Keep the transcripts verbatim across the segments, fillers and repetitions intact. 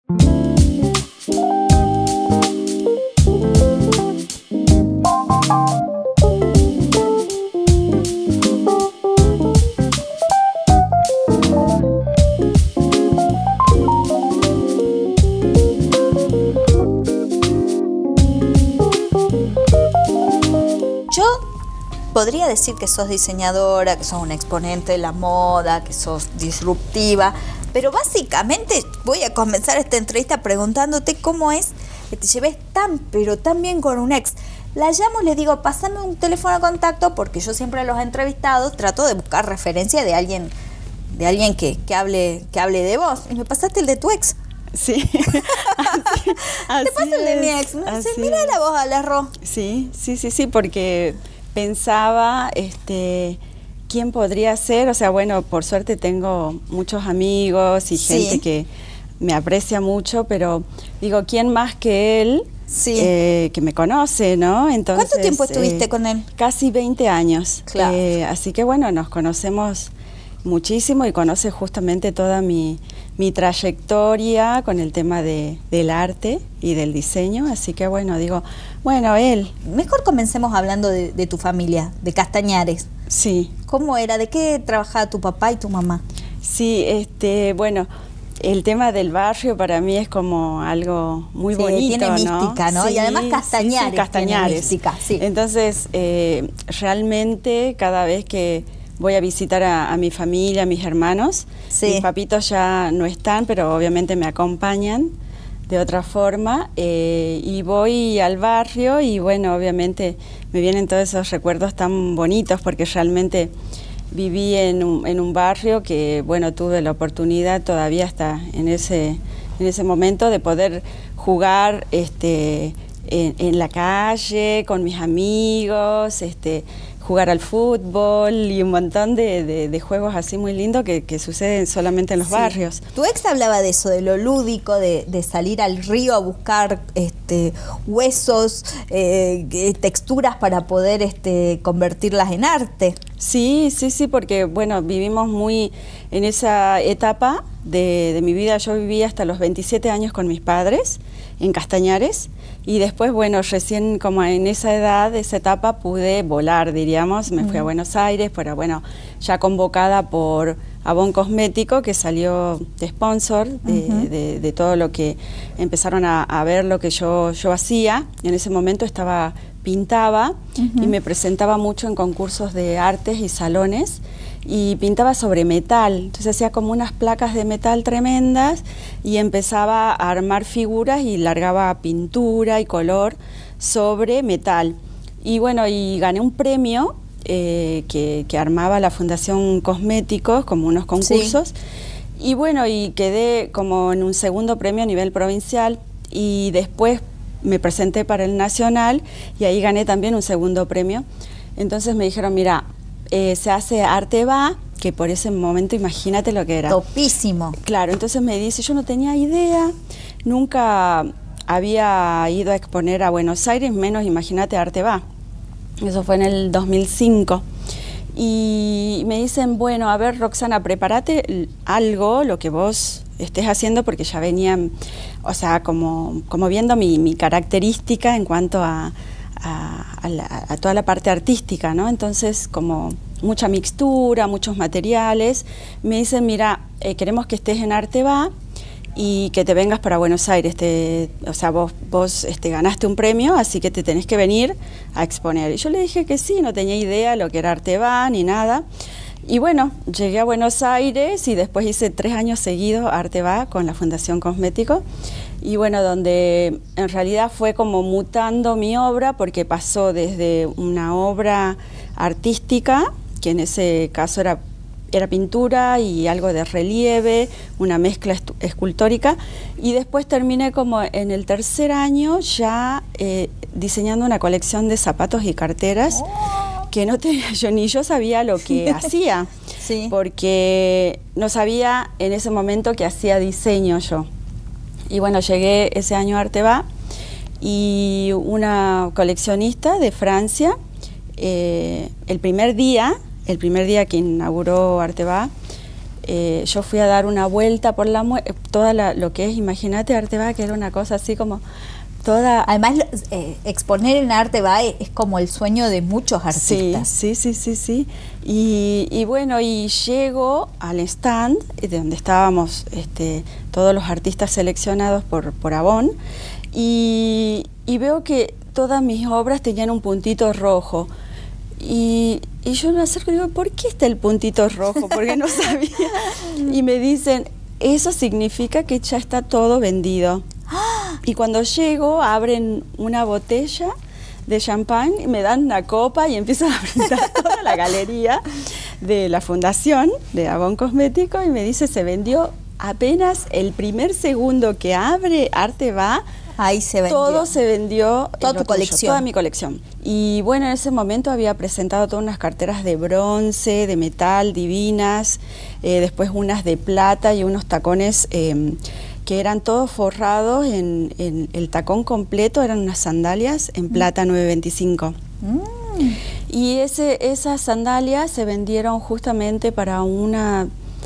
Podría decir que sos diseñadora, que sos una exponente de la moda, que sos disruptiva, pero básicamente voy a comenzar esta entrevista preguntándote cómo es que te lleves tan, pero tan bien con un ex. La llamo y le digo, pásame un teléfono de contacto, porque yo siempre a los entrevistados trato de buscar referencia de alguien, de alguien que, que, hable, que hable de vos. Y me pasaste el de tu ex. Sí, así, así te pasa el de mi ex. Me dice, mira la voz, Alarro. Sí, sí, sí, sí, porque pensaba, este, quién podría ser, o sea, bueno, por suerte tengo muchos amigos y sí. gente que me aprecia mucho, pero digo, ¿quién más que él? Sí. Eh, que me conoce, ¿no? Entonces, ¿cuánto tiempo estuviste eh, con él? Casi veinte años. Claro. Eh, así que bueno, nos conocemos muchísimo y conoce justamente toda mi, mi trayectoria con el tema de, del arte y del diseño, así que bueno, digo, bueno, él. Mejor comencemos hablando de, de tu familia, de Castañares. Sí. ¿Cómo era? ¿De qué trabajaba tu papá y tu mamá? Sí, este, bueno, el tema del barrio para mí es como algo muy sí, bonito, tiene ¿no? mística, ¿no? Sí, y además Castañares, sí, sí, Castañares. Tiene mística, sí. Entonces, eh, realmente cada vez que voy a visitar a, a mi familia, a mis hermanos, sí. mis papitos ya no están, pero obviamente me acompañan de otra forma, eh, y voy al barrio y bueno, obviamente me vienen todos esos recuerdos tan bonitos porque realmente viví en un, en un barrio que, bueno, tuve la oportunidad todavía hasta en ese, en ese momento de poder jugar este, en, en la calle con mis amigos, este, jugar al fútbol y un montón de, de, de juegos así muy lindos que, que suceden solamente en los sí. barrios. Tu ex hablaba de eso, de lo lúdico, de, de salir al río a buscar este, huesos, eh, texturas para poder este, convertirlas en arte. Sí, sí, sí, porque bueno, vivimos muy en esa etapa de, de mi vida. Yo viví hasta los veintisiete años con mis padres en Castañares. Y después, bueno, recién como en esa edad, esa etapa, pude volar, diríamos. Me uh-huh. fui a Buenos Aires, pero bueno, ya convocada por Avon Cosmético, que salió de sponsor de, uh-huh. de, de todo lo que empezaron a, a ver lo que yo, yo hacía. En ese momento estaba, pintaba uh-huh. y me presentaba mucho en concursos de artes y salones. Y pintaba sobre metal, entonces hacía como unas placas de metal tremendas y empezaba a armar figuras y largaba pintura y color sobre metal. Y bueno, y gané un premio eh, que, que armaba la Fundación Cosméticos, como unos concursos. Sí. Y bueno, y quedé como en un segundo premio a nivel provincial y después me presenté para el nacional y ahí gané también un segundo premio. Entonces me dijeron, mira, Eh, se hace Arte Va, que por ese momento imagínate lo que era. Topísimo. Claro, entonces me dice, yo no tenía idea, nunca había ido a exponer a Buenos Aires, menos imagínate Arte Va. Eso fue en el dos mil cinco. Y me dicen, bueno, a ver, Roxana, prepárate algo, lo que vos estés haciendo, porque ya venían, o sea, como, como viendo mi, mi característica en cuanto a... A, a, la, a toda la parte artística, ¿no? Entonces, como mucha mixtura, muchos materiales, me dicen, mira, eh, queremos que estés en Arte Va y que te vengas para Buenos Aires, te, o sea, vos, vos este, ganaste un premio, así que te tenés que venir a exponer. Y yo le dije que sí, no tenía idea lo que era Arte Va ni nada. Y bueno, llegué a Buenos Aires y después hice tres años seguidos Arte Va con la Fundación Cosmético. Y bueno, donde en realidad fue como mutando mi obra, porque pasó desde una obra artística, que en ese caso era, era pintura y algo de relieve, una mezcla escultórica, y después terminé como en el tercer año ya eh, diseñando una colección de zapatos y carteras, oh. que no tenía yo, ni yo sabía lo que hacía, sí. porque no sabía en ese momento que hacía diseño yo. Y bueno, llegué ese año a Arte Va y una coleccionista de Francia, eh, el primer día, el primer día que inauguró Arte Va, eh, yo fui a dar una vuelta por la toda la, lo que es, imagínate, Arte-Va, que era una cosa así como toda... Además, eh, exponer en Arte-Va es como el sueño de muchos artistas. Sí, sí, sí, sí, sí. Y, y bueno, y llego al stand de donde estábamos este, todos los artistas seleccionados por, por Avon, y, y veo que todas mis obras tenían un puntito rojo. Y, y yo me acerco y digo, ¿por qué está el puntito rojo? Porque no sabía. Y me dicen, eso significa que ya está todo vendido. Y cuando llego, abren una botella de champán y me dan una copa y empiezan a brindar toda la galería de la fundación de Avon Cosméticos y me dice, se vendió apenas el primer segundo que abre Arte-Va. Ahí se vendió. Todo se vendió. Toda tu tuyo, colección. Toda mi colección. Y bueno, en ese momento había presentado todas unas carteras de bronce, de metal, divinas, eh, después unas de plata y unos tacones eh, que eran todos forrados en, en el tacón completo, eran unas sandalias en plata nueve veinticinco. Mm. Y ese, esas sandalias se vendieron justamente para una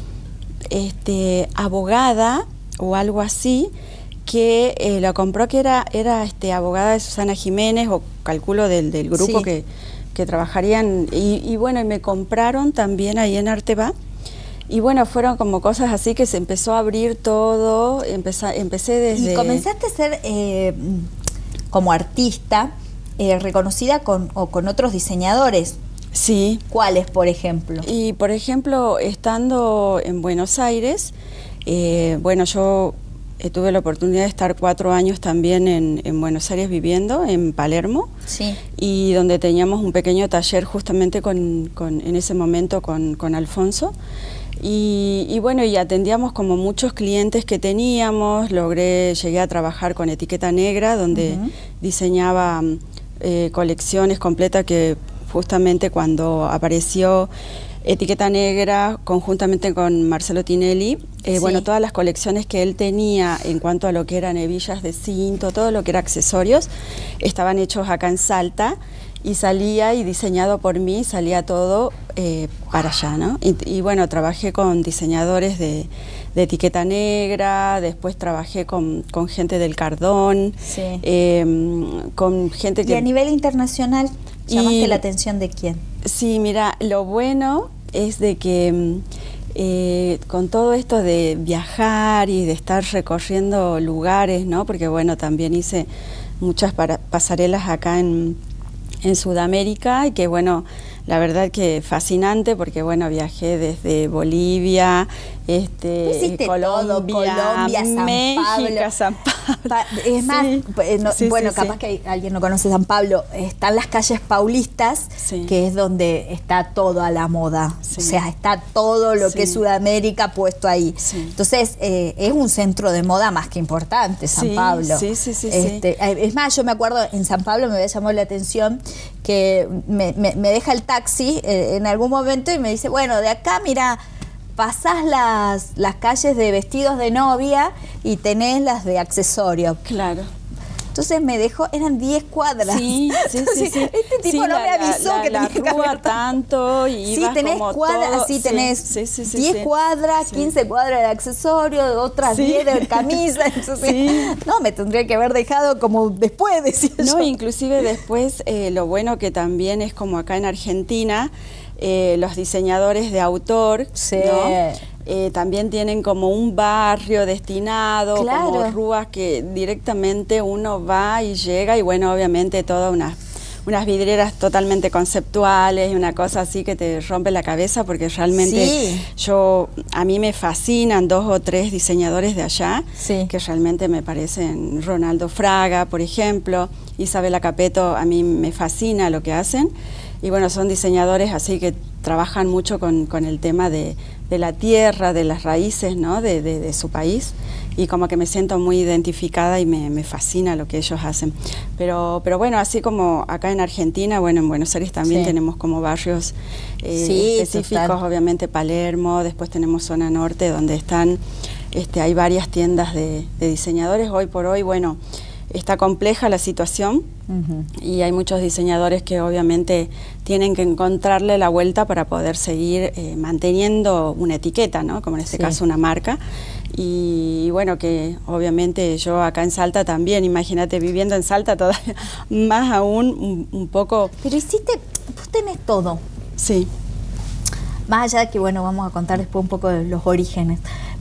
este, abogada o algo así, que eh, la compró, que era, era este, abogada de Susana Jiménez, o calculo del, del grupo sí. que, que trabajarían, y, y bueno, y me compraron también ahí en Arte-Va, y bueno, fueron como cosas así que se empezó a abrir todo, empecé, empecé desde... Y comenzaste a ser, eh, como artista, eh, reconocida con, o con otros diseñadores. Sí. ¿Cuáles, por ejemplo? Y, por ejemplo, estando en Buenos Aires, eh, bueno, yo... tuve la oportunidad de estar cuatro años también en, en Buenos Aires viviendo, en Palermo, sí. y donde teníamos un pequeño taller justamente con, con, en ese momento con, con Alfonso. Y, y bueno, y atendíamos como muchos clientes que teníamos, logré, llegué a trabajar con Etiqueta Negra, donde uh-huh. diseñaba eh, colecciones completas que justamente cuando apareció Etiqueta Negra, conjuntamente con Marcelo Tinelli, eh, sí. bueno, todas las colecciones que él tenía en cuanto a lo que eran hebillas de cinto, todo lo que era accesorios, estaban hechos acá en Salta, y salía, y diseñado por mí, salía todo eh, para allá, ¿no? Y, y bueno, trabajé con diseñadores de, de Etiqueta Negra, después trabajé con, con gente del Cardón, sí. eh, con gente que... ¿Y a nivel internacional llamaste y, la atención de quién? Sí, mira, lo bueno es de que eh, con todo esto de viajar y de estar recorriendo lugares, ¿no? Porque bueno, también hice muchas para, pasarelas acá en, en Sudamérica, y que bueno, la verdad que fascinante, porque bueno, viajé desde Bolivia, este, Colombia, todo, Colombia, San México, Pablo. San Pablo. Pa es más, sí, no, sí, bueno, sí, capaz sí. que alguien no conoce San Pablo, están las calles paulistas, sí. que es donde está todo a la moda, sí. o sea, está todo lo sí. que es Sudamérica puesto ahí. Sí. Entonces, eh, es un centro de moda más que importante, San sí, Pablo. Sí, sí, sí, este, sí. Es más, yo me acuerdo, en San Pablo me había llamado la atención que me, me, me deja el taxi eh, en algún momento y me dice, bueno, de acá, mira, pasás las, las calles de vestidos de novia y tenés las de accesorios. Claro. Entonces me dejó, eran diez cuadras. Sí, sí, Entonces, sí, sí. Este tipo sí, no la, me avisó la, que la, tenía la que haber tanto y sí, tenés como cuadras, todo. así Sí, tenés sí, sí, sí, diez sí. cuadras, sí. quince cuadras de accesorios, otras sí. diez de camisa. Entonces, sí. no, me tendría que haber dejado como después, decía No, yo. inclusive después, eh, lo bueno que también es como acá en Argentina, eh, los diseñadores de autor, sí. ¿no? Eh, también tienen como un barrio destinado, claro. como rúas que directamente uno va y llega, y bueno, obviamente todas unas, unas vidrieras totalmente conceptuales y una cosa así que te rompe la cabeza, porque realmente sí. yo, a mí me fascinan dos o tres diseñadores de allá, sí. que realmente me parecen. Ronaldo Fraga, por ejemplo, Isabela Capeto, a mí me fascina lo que hacen, y bueno, son diseñadores así que trabajan mucho con, con el tema de, de la tierra, de las raíces, ¿no? de, de, de su país, y como que me siento muy identificada y me, me fascina lo que ellos hacen. Pero, pero bueno, así como acá en Argentina, bueno, en Buenos Aires también sí. tenemos como barrios eh, sí, específicos, total. Obviamente Palermo, después tenemos zona norte donde están, este, hay varias tiendas de, de diseñadores. Hoy por hoy, bueno, está compleja la situación uh-huh. y hay muchos diseñadores que obviamente tienen que encontrarle la vuelta para poder seguir eh, manteniendo una etiqueta, ¿no? Como en este sí. caso una marca. Y, y bueno, que obviamente yo acá en Salta también, imagínate viviendo en Salta todavía más aún un, un poco... Pero hiciste, vos tenés todo. Sí. Más allá de que, bueno, vamos a contar después un poco de los orígenes,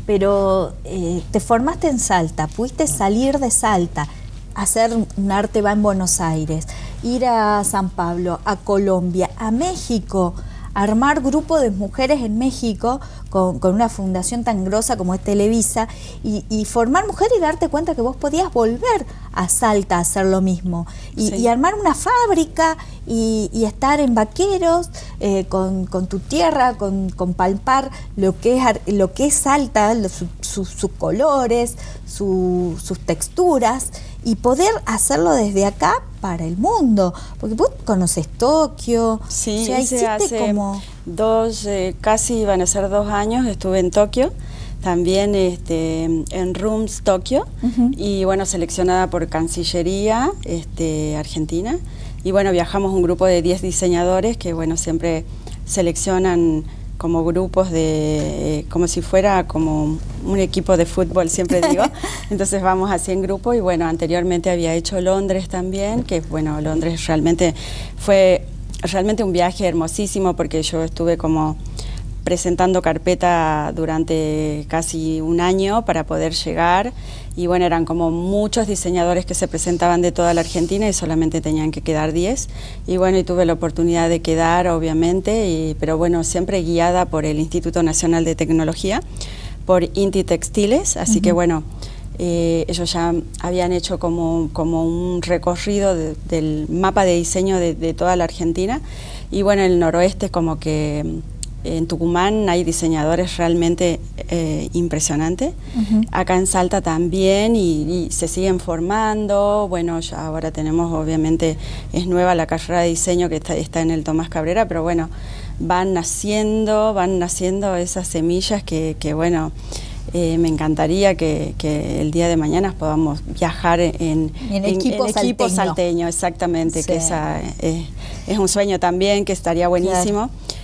pero eh, te formaste en Salta, pudiste salir de Salta, hacer un arte va en Buenos Aires, ir a San Pablo, a Colombia, a México, armar grupo de mujeres en México con, con una fundación tan grosa como es Televisa y, y formar mujeres y darte cuenta que vos podías volver a Salta a hacer lo mismo y, sí. y armar una fábrica y, y estar en Vaqueros eh, con, con tu tierra, con, con palpar lo que es, lo que es Salta, lo, su, su, sus colores, su, sus texturas y poder hacerlo desde acá para el mundo, porque vos conoces Tokio, sí, o sea, hiciste hace como dos, eh, casi van a ser dos años, estuve en Tokio, también este, en Rooms Tokio, uh-huh. y bueno, seleccionada por Cancillería este, Argentina, y bueno, viajamos un grupo de diez diseñadores que bueno, siempre seleccionan como grupos de, eh, como si fuera como un equipo de fútbol, siempre digo. Entonces vamos así en grupo y bueno, anteriormente había hecho Londres también, que bueno, Londres realmente fue realmente un viaje hermosísimo porque yo estuve como presentando carpeta durante casi un año para poder llegar y bueno, eran como muchos diseñadores que se presentaban de toda la Argentina y solamente tenían que quedar diez y bueno, y tuve la oportunidad de quedar obviamente, y, pero bueno, siempre guiada por el Instituto Nacional de Tecnología, por Inti Textiles, así uh-huh. que bueno, eh, ellos ya habían hecho como, como un recorrido de, del mapa de diseño de, de toda la Argentina y bueno, el noroeste como que en Tucumán hay diseñadores realmente eh, impresionantes, uh-huh. acá en Salta también y, y se siguen formando, bueno, ya ahora tenemos obviamente, es nueva la carrera de diseño que está, está en el Tomás Cabrera, pero bueno, van naciendo, van naciendo esas semillas que, que bueno, eh, me encantaría que, que el día de mañana podamos viajar en, en, en equipo, en equipo salteño, exactamente, sí. que esa es, es un sueño también, que estaría buenísimo. Claro.